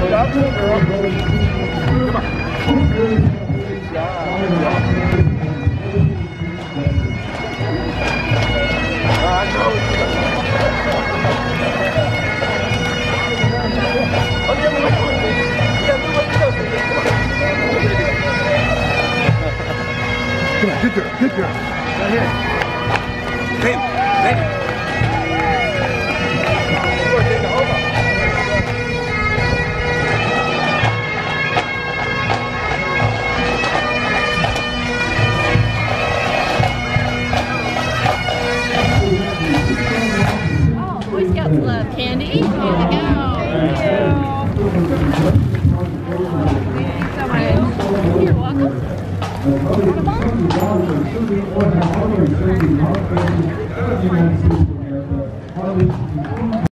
That's it, girl. Come on. Come on, good girl, good girl. Right here. Baby. Boy Scouts love candy. Here we go. Thank you so much. You're welcome. What a